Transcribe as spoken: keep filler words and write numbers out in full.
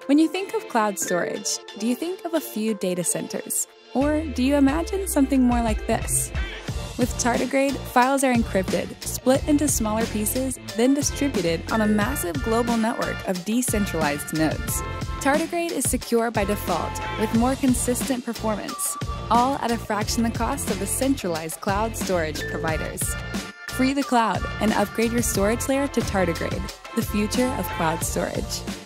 When you think of cloud storage, do you think of a few data centers? Or do you imagine something more like this? With Tardigrade, files are encrypted, split into smaller pieces, then distributed on a massive global network of decentralized nodes. Tardigrade is secure by default, with more consistent performance, all at a fraction the cost of the centralized cloud storage providers. Free the cloud and upgrade your storage layer to Tardigrade, the future of cloud storage.